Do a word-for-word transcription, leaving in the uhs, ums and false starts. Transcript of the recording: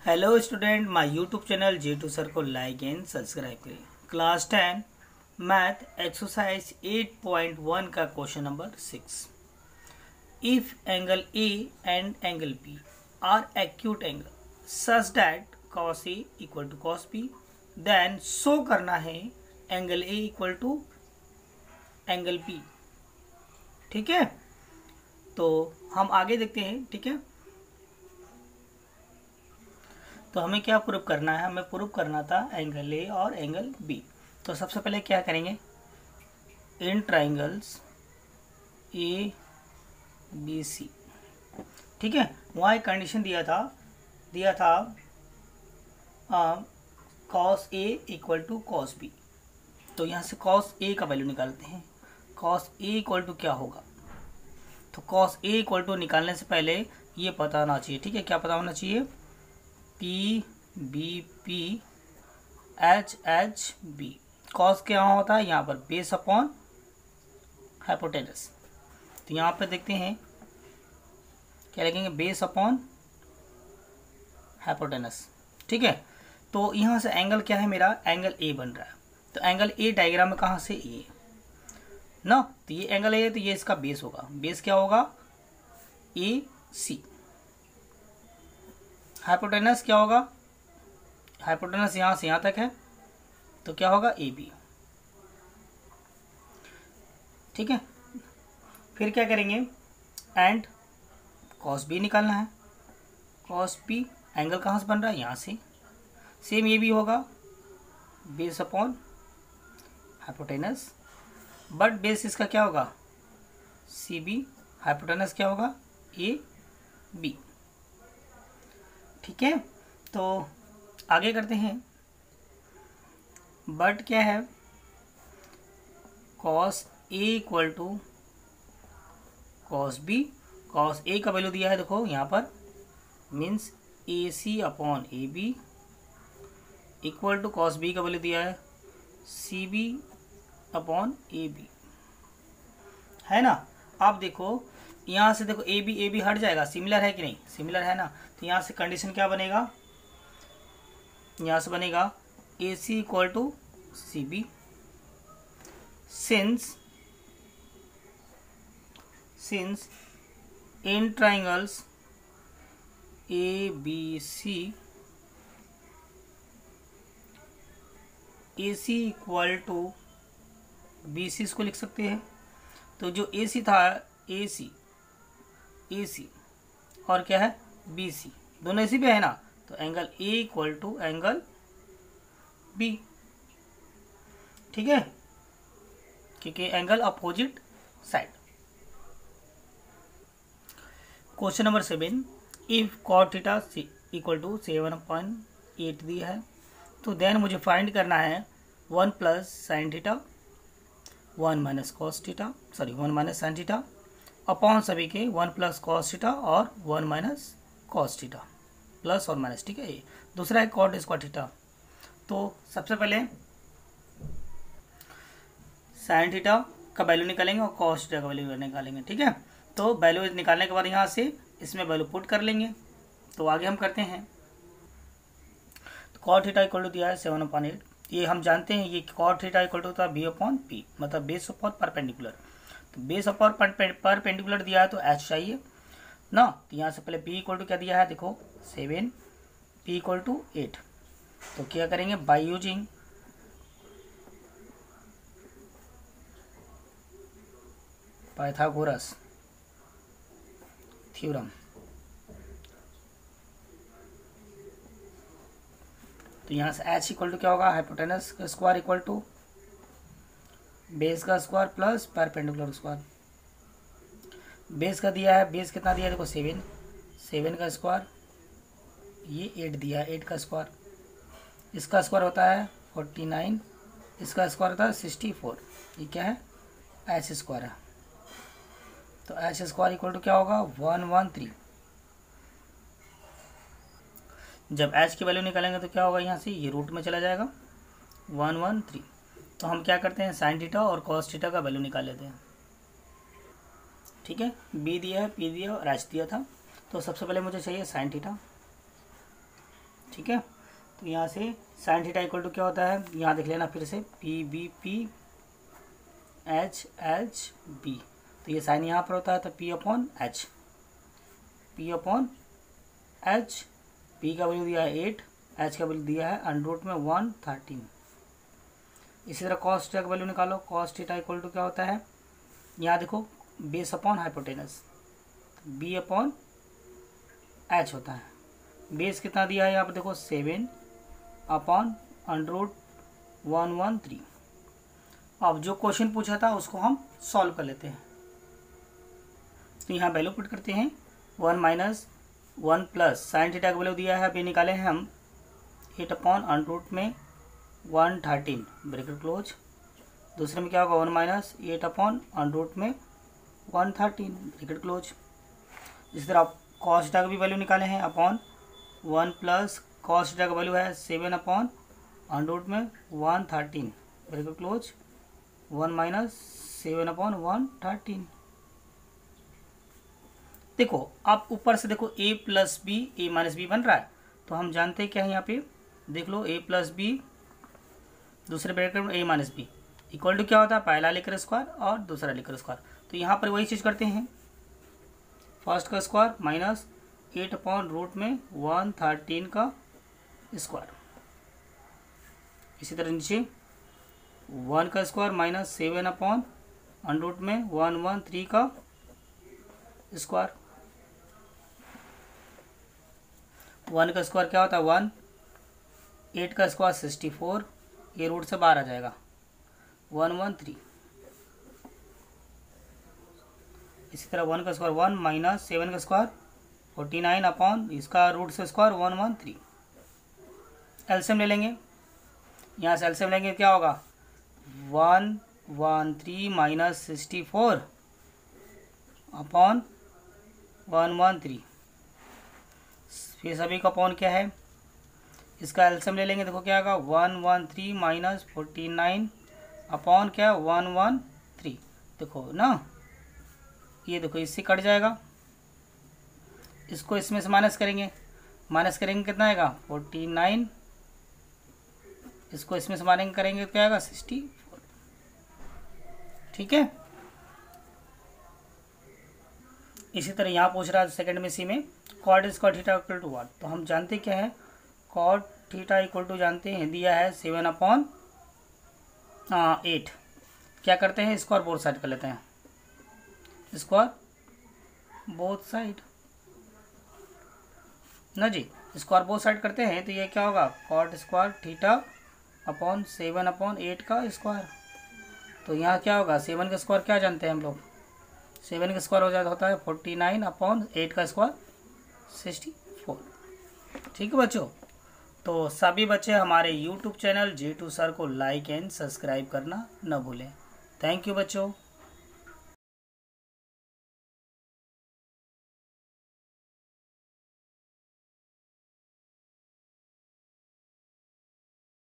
Hello student, my YouTube channel J two sir को like and subscribe करें। Class ten math exercise eight point one का question number six. If angle A and angle B are acute angle such that cos A equal to cos B, then show करना है angle A equal to angle B. ठीक है, तो हम आगे देखते हैं। ठीक है, तो हमें क्या प्रूव करना है? हमें प्रूव करना था एंगल ए और एंगल बी। तो सबसे पहले क्या करेंगे, इन ट्राइंगल्स ए बी सी। ठीक है, वहाँ एक कंडीशन दिया था दिया था cos A equal to cos B. तो यहाँ से कॉस ए का वैल्यू निकालते हैं। कॉस ए इक्वल टू क्या होगा? तो कॉस ए इक्वल टू निकालने से पहले ये पता होना चाहिए। ठीक है, क्या पता होना चाहिए? P B P H H B. Cos क्या होता है यहाँ पर? Base upon hypotenuse. तो यहाँ पे देखते हैं क्या लिखेंगे, बेस अपॉन हाइपोटेनस। ठीक है, तो यहाँ से एंगल क्या है मेरा? एंगल ए बन रहा है। तो एंगल ए डायग्राम में कहाँ से? ए ना, तो ये एंगल ए है, तो ये इसका बेस होगा। बेस क्या होगा? ए सी। हाइपोटेनस क्या होगा? हाइपोटेनस यहाँ से यहाँ तक है, तो क्या होगा? A B. ठीक है, फिर क्या करेंगे? एंड कॉस बी निकालना है। कॉस बी एंगल कहाँ से बन रहा है? यहाँ से। सेम ये भी होगा, base upon hypotenuse, but base इसका क्या होगा? C B. हाइपोटेनस क्या होगा? A B. ठीक है, तो आगे करते हैं। बट क्या है? Cos A equal to cos B. Cos A का वैल्यू दिया है, देखो यहाँ पर, means A C upon A B equal to cos B का वैल्यू दिया है C B upon A B, है ना। आप देखो यहाँ से, देखो ए बी ए बी हट जाएगा, सिमिलर है कि नहीं? सिमिलर है ना। तो यहाँ से कंडीशन क्या बनेगा? यहाँ से बनेगा A C equal to C B, since since in triangles A B C A C equal to B C, इसको लिख सकते हैं। तो जो ए सी था, ए सी ए सी और क्या है? बी सी, दोनों इसी पे है ना। तो angle A equal to angle B. ठीक है, क्योंकि angle opposite side. Question number seven, if cot theta equal to seven point eight दिया है, तो देन मुझे फाइंड करना है one plus sine theta, one minus cos theta, sorry one minus sine theta upon सभी के वन प्लस कॉस थीटा और one minus cos theta, plus और माइनस। ठीक है, ये दूसरा है कॉट स्क्वायर थीटा। तो सबसे पहले साइन थीटा का वैल्यू निकालेंगे और कॉस थीटा का वैल्यू निकालेंगे। ठीक है, तो वैल्यू निकालने के बाद यहाँ से इसमें वैल्यू पुट कर लेंगे। तो आगे हम करते हैं। तो कॉट थीटा इक्वल टू दिया है सेवन अपॉन एट। ये हम जानते हैं, ये कॉट थीटा इक्वल टू होता है बी अपॉन पी, मतलब बेस अपॉन परपेंडिकुलर। तो बेस अपॉन परपेंडिकुलर दिया है तो एच चाहिए ना। तो यहाँ से पहले पी इक्वल टू क्या दिया है, देखो seven, P equal to eight. तो क्या करेंगे? By using Pythagoras theorem. तो यहाँ से एच इक्वल टू क्या होगा? हाइपोटेनस का स्क्वायर इक्वल टू बेस का square plus perpendicular square. Base का दिया है, बेस कितना दिया है? देखो सेवन, सेवन का स्क्वायर, ये एट दिया है, एट का स्क्वायर, इसका स्क्वायर होता है फोर्टी नाइन, इसका स्क्वायर होता है सिक्सटी फोर। ये क्या है? एच स्क्वायर है। तो एच स्क्वायर इक्वल टू क्या होगा? One one three. जब एच की वैल्यू निकालेंगे तो क्या होगा? यहाँ से ये रूट में चला जाएगा, वन वन थ्री। तो हम क्या करते हैं? साइन थीटा और कॉस थीटा का वैल्यू निकाल लेते हैं। ठीक है, बी दिया है, पी दिया और एच दिया था। तो सबसे पहले मुझे चाहिए साइन थीटा। ठीक है। तो यहाँ से साइन थीटा इक्वल टू क्या होता है, यहाँ देख लेना फिर से, P B P H H B. तो ये साइन यहाँ पर होता है तो P upon H, P upon H, P का वैल्यू दिया है एट, एच का वैल्यू दिया है अंडर रूट में वन थर्टीन। इसी तरह कॉस थीटा का वैल्यू निकालो, कॉस थीटा इक्वल टू क्या होता है, यहाँ देखो base upon hypotenuse, B upon H होता है। बेस कितना दिया है यहाँ पर देखो seven upon under root one one three. अब जो क्वेश्चन पूछा था उसको हम सॉल्व कर लेते हैं। तो यहाँ वैल्यू पुट करते हैं, one minus one plus sine theta का वैल्यू दिया है, अभी निकाले हैं हम एट अपॉन अंडर रूट में वन थर्टीन ब्रैकेट क्लोज। दूसरे में क्या होगा, one minus eight upon under root में वन थर्टीन ब्रैकेट क्लोज। इस तरह कॉस थीटा का भी वैल्यू निकाले हैं, upon one plus cos theta का वैल्यू है सेवन अपॉन अंडर रूट में one thirteen bracket close, one minus seven upon one thirteen. देखो आप ऊपर से देखो a plus B A minus B बन रहा है, तो हम जानते हैं क्या है यहाँ पे, देख लो a प्लस बी दूसरे ब्रैकेट में a minus B equal to क्या होता है, पहला लेकर स्क्वायर और दूसरा लेकर स्क्वायर। तो यहाँ पर वही चीज़ करते हैं, फर्स्ट का square minus eight upon root में वन थर्टीन का स्क्वायर। इसी तरह नीचे वन का square minus seven upon under root में वन वन थ्री का स्क्वायर। वन का स्क्वायर क्या होता है वन, एट का स्क्वायर सिक्सटी फोर, ये रूट से बाहर आ जाएगा, वन वन थ्री। इसी तरह वन का स्क्वायर वन माइनस सेवन का स्क्वायर फोर्टी नाइन अपॉन इसका रूट से square one one three. LCM ले लेंगे, यहाँ से एलसीएम लेंगे क्या होगा, one one three minus sixty four upon one one three. फिर सभी का अपॉन क्या है, इसका एलसीएम ले लेंगे, देखो क्या होगा, one one three minus forty nine upon क्या वन वन थ्री। देखो ना, ये देखो इससे कट जाएगा, इसको इसमें से माइनस करेंगे, माइनस करेंगे कितना आएगा फोर्टी नाइन, इसको इसमें से माइनस करेंगे क्या आएगा सिक्सटी फोर। ठीक है। इसी तरह यहाँ पूछ रहा है सेकंड में सी में, cot square theta equal to what. तो हम जानते क्या है, कॉट थीटा इक्वल टू जानते हैं, दिया है सेवन अपॉन एट। क्या करते हैं, स्क्वायर बोथ साइड कर लेते हैं, स्क्वायर बोथ साइड ना जी, स्क्वायर बोथ साइड करते हैं तो ये क्या होगा, cot square theta upon seven upon eight का स्क्वायर। तो यहाँ क्या होगा, सेवन का स्क्वायर क्या जानते हैं हम लोग, सेवन का स्क्वायर हो जाता होता है फोर्टी नाइन अपॉन एट का स्क्वायर सिक्सटी फोर। ठीक है बच्चों, तो सभी बच्चे हमारे YouTube channel J two sir को लाइक एंड सब्सक्राइब करना न भूलें। थैंक यू बच्चों।